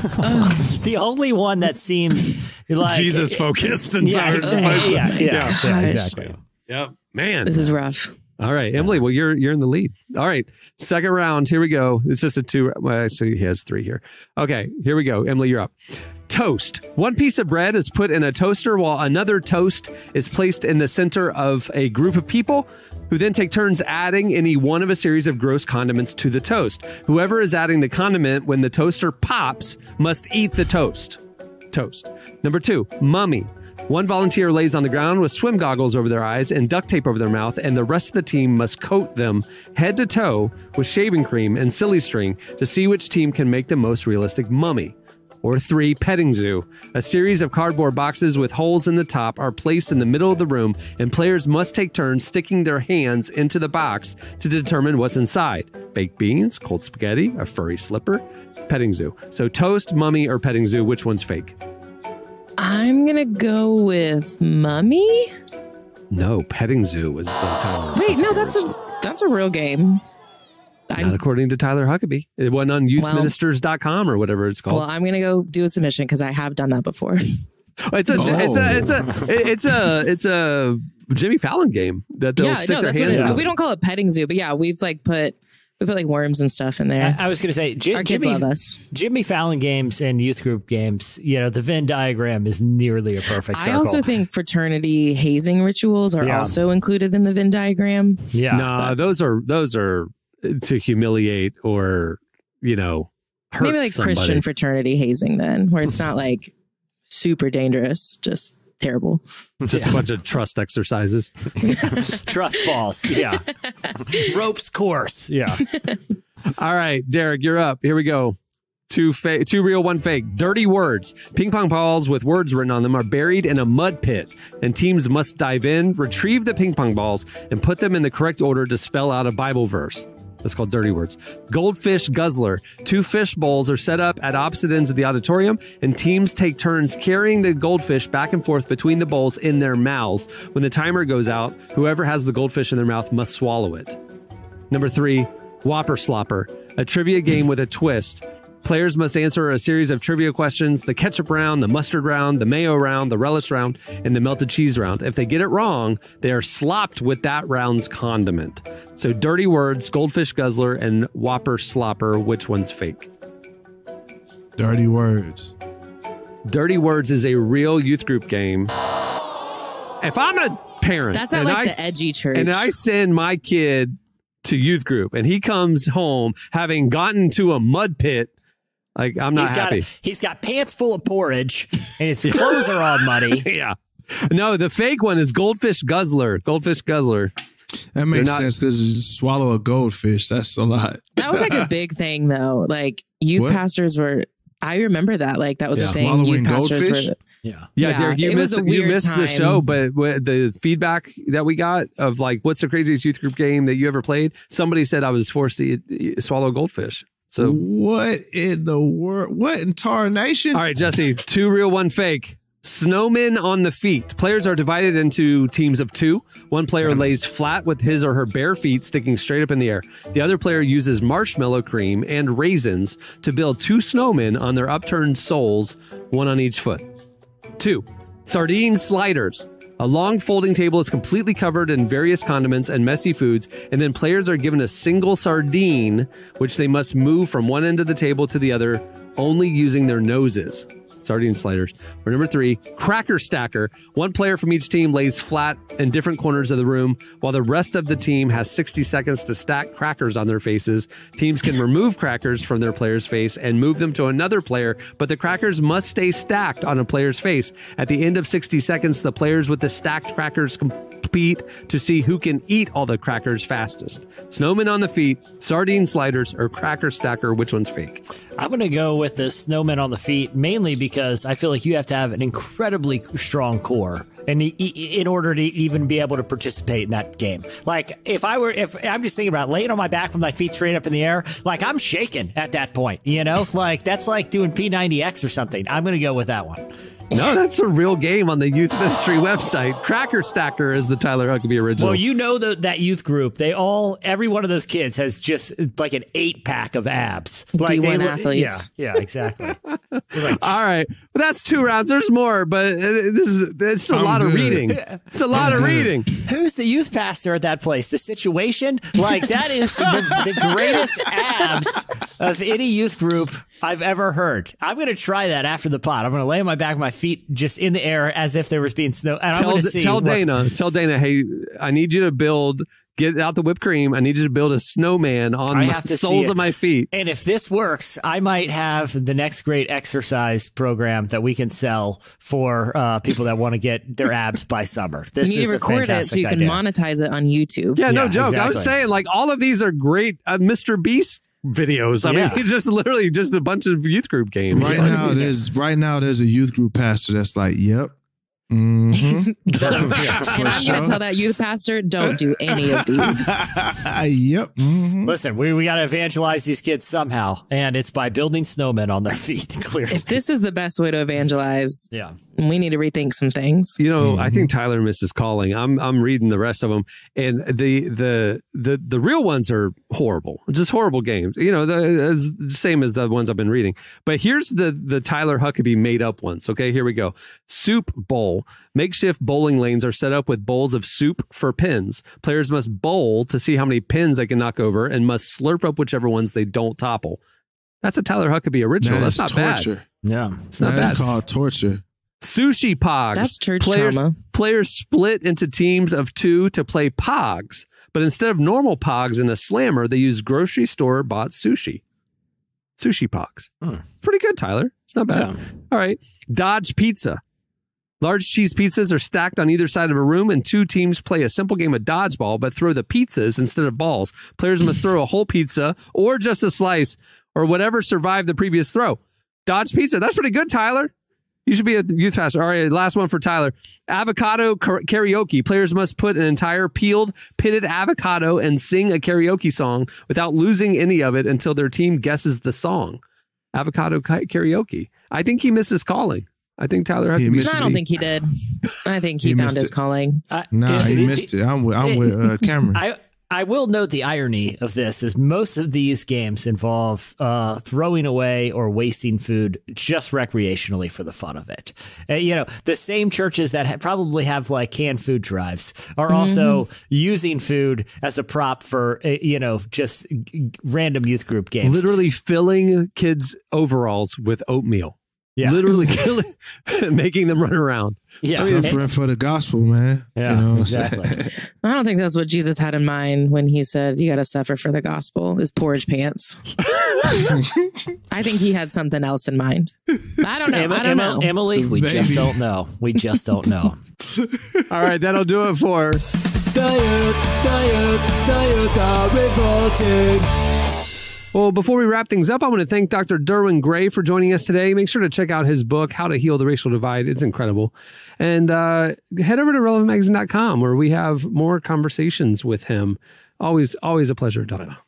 The only one that seems like Jesus focused and yeah, so- yeah, yeah, yeah, yeah, Gosh. exactly. Yep. Man. This is rough. All right, Emily. Well, you're you're in the lead. All right, second round. Here we go. It's just a two. Well, actually, he has three here. Okay, here we go. Emily, you're up. Toast. One piece of bread is put in a toaster while another toast is placed in the center of a group of people who then take turns adding any one of a series of gross condiments to the toast. Whoever is adding the condiment when the toaster pops must eat the toast. Toast. Number two, mummy. One volunteer lays on the ground with swim goggles over their eyes and duct tape over their mouth, and the rest of the team must coat them head to toe with shaving cream and silly string to see which team can make the most realistic mummy. Or three, petting zoo. A series of cardboard boxes with holes in the top are placed in the middle of the room, and players must take turns sticking their hands into the box to determine what's inside. Baked beans, cold spaghetti, a furry slipper, petting zoo. So toast, mummy, or petting zoo, which one's fake? I'm going to go with Mummy. No, petting zoo was the Tyler. Wait, no, that's a that's a real game. Not according to Tyler Huckabee. It went on youth Well- ministers dot com or whatever it's called. Well, I'm going to go do a submission because I have done that before. It's a, it's a, it's a, it's a, it's a Jimmy Fallon game that they'll yeah, stick no, their that's what hands it is. in. We don't call it petting zoo, but yeah, we've like put we put like worms and stuff in there. I, I was going to say, J- Our kids Jimmy, love us. Jimmy Fallon games and youth group games, you know, the Venn diagram is nearly a perfect circle. I also think fraternity hazing rituals are Yeah. also included in the Venn diagram. yeah. No, those are those are to humiliate or you know hurt Maybe like somebody. Christian fraternity hazing then, where it's not like super dangerous, just terrible. Just a bunch of trust exercises. Trust balls. Yeah. Ropes course. Yeah. All right, Derek, you're up. Here we go. Two fake, two real, one fake. Dirty words. Ping pong balls with words written on them are buried in a mud pit, and teams must dive in, retrieve the ping pong balls, and put them in the correct order to spell out a Bible verse. That's called dirty words. Goldfish guzzler. Two fish bowls are set up at opposite ends of the auditorium, and teams take turns carrying the goldfish back and forth between the bowls in their mouths. When the timer goes out, whoever has the goldfish in their mouth must swallow it. Number three, Whopper Slopper. A trivia game with a twist. Players must answer a series of trivia questions, the ketchup round, the mustard round, the mayo round, the relish round, and the melted cheese round. If they get it wrong, they are slopped with that round's condiment. So dirty words, goldfish guzzler, and Whopper Slopper, which one's fake? Dirty words. Dirty Words is a real youth group game. If I'm a parent, That's at and like I, the edgy church. and I send my kid to youth group and he comes home having gotten to a mud pit, like I'm not he's happy. Got, he's got pants full of porridge and his clothes are all muddy. Yeah. No, the fake one is Goldfish Guzzler. Goldfish Guzzler. That makes not- sense because you swallow a goldfish. That's a lot. That was like a big thing though. Like youth What? pastors were, I remember that. Like that was Yeah. a thing. Swallowing Youth pastors goldfish? were. Yeah. Yeah, Yeah, Derek, you it was missed a you weird missed the time. show, but what- the feedback that we got of like, what's the craziest youth group game that you ever played? Somebody said I was forced to eat, eat- swallow goldfish. So, What in the world? What in tar nation? all right, Jesse, two real, one fake. Snowmen on the feet. Players are divided into teams of two. One player lays flat with his or her bare feet sticking straight up in the air. The other player uses marshmallow cream and raisins to build two snowmen on their upturned soles, one on each foot. Two, sardine sliders. A long folding table is completely covered in various condiments and messy foods, and then players are given a single sardine, which they must move from one end of the table to the other, only using their noses. Sardine sliders. Or number three, cracker stacker. One player from each team lays flat in different corners of the room, while the rest of the team has sixty seconds to stack crackers on their faces. Teams can remove crackers from their player's face and move them to another player, but the crackers must stay stacked on a player's face. At the end of sixty seconds, the players with the stacked crackers compete to see who can eat all the crackers fastest. Snowmen on the feet, sardine sliders, or cracker stacker. Which one's fake? I'm going to go with the snowmen on the feet, mainly because I feel like you have to have an incredibly strong core and in order to even be able to participate in that game. Like if I were, if I'm just thinking about laying on my back with my feet straight up in the air, like I'm shaking at that point, you know, like that's like doing P ninety X or something. I'm going to go with that one. No, that's a real game on the Youth Ministry website. Cracker Stacker is the Tyler Huckabee original. Well, you know the, that youth group. They all, every one of those kids has just like an eight pack of abs. Like D one they, athletes. Yeah, yeah, exactly. Like, all right, well, that's two rounds. There's more, but this is it's a I'm lot good. of reading. It's a lot of reading. Who's the youth pastor at that place? The Situation? Like that is the, the greatest abs of any youth group I've ever heard. I'm going to try that after the pod. I'm going to lay on my back, my feet just in the air as if there was being snow. And Tell, I'm going to see tell what, Dana, tell Dana, hey, I need you to build, get out the whipped cream. I need you to build a snowman on I the have to soles see of my feet. And if this works, I might have the next great exercise program that we can sell for uh, people that want to get their abs by summer. This you need is to a record it so fantastic you can idea. monetize it on YouTube. Yeah, no Yeah, joke. I was exactly. saying, like, all of these are great uh, Mister Beast videos. I Yeah. mean, it's just literally just a bunch of youth group games. Right It's like- now, there's right now there's a youth group pastor that's like, "Yep, mm-hmm. And I'm going to tell that youth pastor, don't do any of these. yep." Mm-hmm. Listen, we, we got to evangelize these kids somehow, and it's by building snowmen on their feet, clearly. If this is the best way to evangelize, yeah. we need to rethink some things. You know, Mm-hmm. I think Tyler misses calling. I'm I'm reading the rest of them, and the the the the real ones are horrible, just horrible games. You know, the as, same as the ones I've been reading. But here's the the Tyler Huckabee made up ones. Okay, here we go. Soup bowl. Makeshift bowling lanes are set up with bowls of soup for pins. Players must bowl to see how many pins they can knock over, and must slurp up whichever ones they don't topple. That's a Tyler Huckabee original. That's, That's not torture. bad. Yeah. It's not That's bad. called torture. Sushi pogs. That's church players, trauma. Players split into teams of two to play pogs, but instead of normal pogs in a slammer, they use grocery store bought sushi. Sushi pogs. Hmm. Pretty good, Tyler. It's not bad. Yeah. All right. Dodge pizza. Large cheese pizzas are stacked on either side of a room, and two teams play a simple game of dodgeball, but throw the pizzas instead of balls. Players must throw a whole pizza or just a slice or whatever survived the previous throw. Dodge pizza. That's pretty good, Tyler. You should be a youth pastor. All right, last one for Tyler. Avocado kar- karaoke. Players must put an entire peeled, pitted avocado and sing a karaoke song without losing any of it until their team guesses the song. Avocado ka- karaoke. I think he misses calling. I think Tyler He Huckabee. missed I don't think he did. I think he, He found missed his it. calling. Uh, Nah, it- he it- missed it. I'm with I'm with uh, Cameron. I I will note the irony of this is most of these games involve uh, throwing away or wasting food just recreationally for the fun of it. Uh, you know, the same churches that ha- probably have like canned food drives are also using food as a prop for, uh, you know, just g- random youth group games. Literally filling kids' overalls with oatmeal. Yeah. Literally killing, making them run around. Yeah. Suffering for the gospel, man. Yeah, You know what I'm exactly. saying? I don't think that's what Jesus had in mind when he said, you got to suffer for the gospel, is porridge pants. I think he had something else in mind. I don't know. Em- I don't know. Em- Emily, we Maybe. just don't know. We just don't know. All right, that'll do it for Diet, diet, diet are revolting. Well, before we wrap things up, I want to thank Doctor Derwin Gray for joining us today. Make sure to check out his book, How to Heal the Racial Divide. It's incredible. And uh, head over to relevant magazine dot com where we have more conversations with him. Always, always a pleasure, Doctor.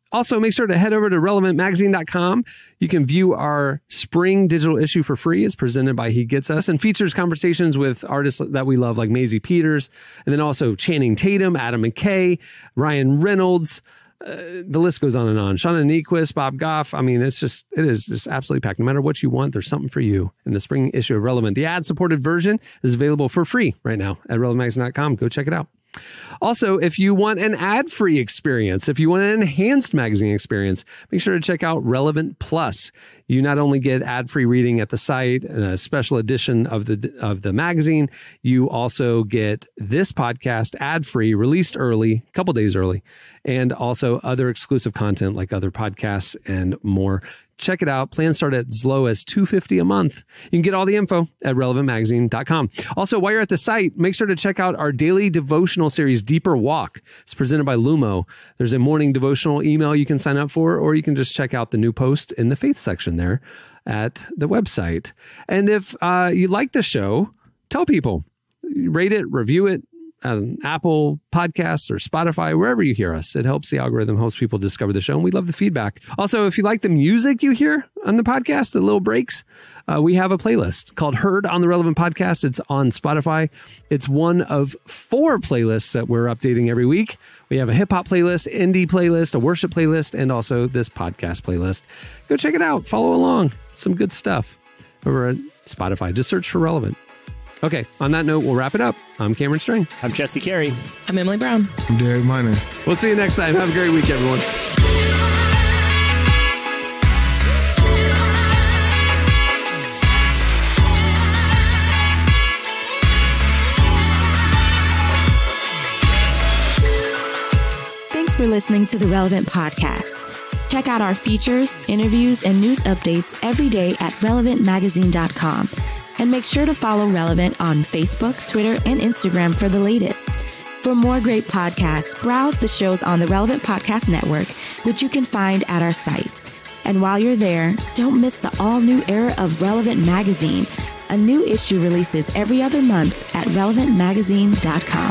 Also, make sure to head over to relevant magazine dot com. You can view our spring digital issue for free. It's presented by He Gets Us and features conversations with artists that we love, like Maisie Peters, and then also Channing Tatum, Adam McKay, Ryan Reynolds. Uh, the list goes on and on. Shauna Niequist, Bob Goff. I mean, it's just, it is just absolutely packed. No matter what you want, there's something for you in the spring issue of Relevant. The ad-supported version is available for free right now at relevant magazine dot com. Go check it out. Also, if you want an ad-free experience, if you want an enhanced magazine experience, make sure to check out Relevant Plus. You not only get ad-free reading at the site and a special edition of the of the magazine, you also get this podcast ad-free, released early, a couple days early, and also other exclusive content like other podcasts and more. Check it out. Plans start at as low as two hundred fifty dollars a month. You can get all the info at relevant magazine dot com. Also, while you're at the site, make sure to check out our daily devotional series, Deeper Walk. It's presented by Lumo. There's a morning devotional email you can sign up for, or you can just check out the new post in the faith section there at the website. And if uh, you like the show, tell people. Rate it, review it. Um, Apple Podcasts or Spotify, wherever you hear us. It helps the algorithm, helps people discover the show, and we love the feedback. Also, if you like the music you hear on the podcast, the little breaks, uh, we have a playlist called Heard on the Relevant Podcast. It's on Spotify. It's one of four playlists that we're updating every week. We have a hip-hop playlist, indie playlist, a worship playlist, and also this podcast playlist. Go check it out. Follow along. Some good stuff over at Spotify. Just search for Relevant. Okay, on that note, we'll wrap it up. I'm Cameron Strang. I'm Jesse Carey. I'm Emily Brown. I'm Derek Minor. We'll see you next time. Have a great week, everyone. Thanks for listening to the Relevant Podcast. Check out our features, interviews, and news updates every day at relevant magazine dot com. And make sure to follow Relevant on Facebook, Twitter, and Instagram for the latest. For more great podcasts, browse the shows on the Relevant Podcast Network, which you can find at our site. And while you're there, don't miss the all-new era of Relevant Magazine. A new issue releases every other month at relevant magazine dot com.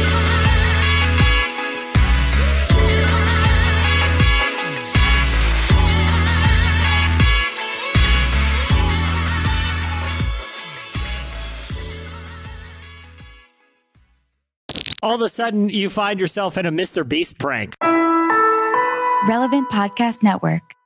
All of a sudden, you find yourself in a Mister Beast prank. Relevant Podcast Network.